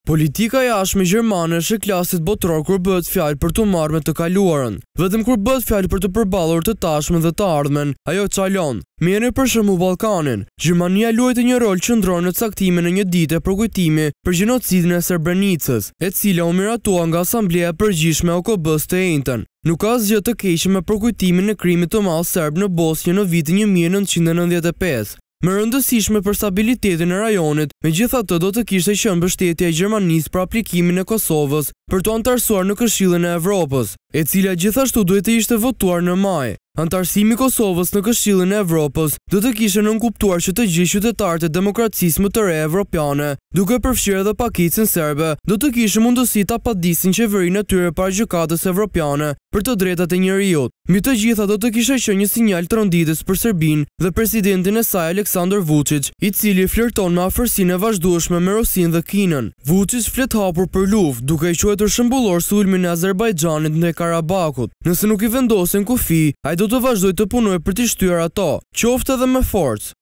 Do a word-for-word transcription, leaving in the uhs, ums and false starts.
Politika jashtme gjermane është e klasit botëror kur bëhet fjalë për të marrë me të kaluarën. Vetëm kur bëhet fjalë për të përballur të tashmen dhe të ardhmen, ajo çalon. Merrni për shembull Ballkanin. Gjermania luajti një rol qendror në caktimin e një dite për kujtimi për gjenocidin e Srebrenicës, e cila u miratua nga Asambleja e Përgjithshme e O K B-s të enjtën. Nuk ka asgjë të keqe me përkujtimin e krimit të madh serb në Bosnjë në vitin një mijë e nëntëqind e nëntëdhjetë e pesë. Më rëndësishme për stabilitetin e rajonit, megjithatë do të kishte qenë mbështetja e Gjermanisë për aplikimin e Kosovës për të antarësuar në Këshillin e Evropës, e cila gjithashtu duhet të ishte votuar në maj. Antarësimi i Kosovës në Këshillin e Evropës do të kishte nënkuptuar që të gjithë qytetarët e demokracisë më të re evropiane, duke përfshirë edhe pakicën serbe, do të kishin mundësi ta padisin qeverinë e tyre para gjykatës evropiane për të drejtat e njerëzit. Mbi të gjitha do të kishte qenë një sinjal tronditës për Serbinë dhe presidentin e saj Aleksandar Vučić, i cili flirton me afërsinë e vazhdueshme me Rusinë dhe Kinën. Vučić flet hapur për luftë, duke i quajtur shembullor sulmin e Azerbajxhanit ndaj Karabakut. Nëse nuk i vendosin kufi, ai do të vazhdoj të punoj për t'i shtyrë ato, qoftë edhe me forcë.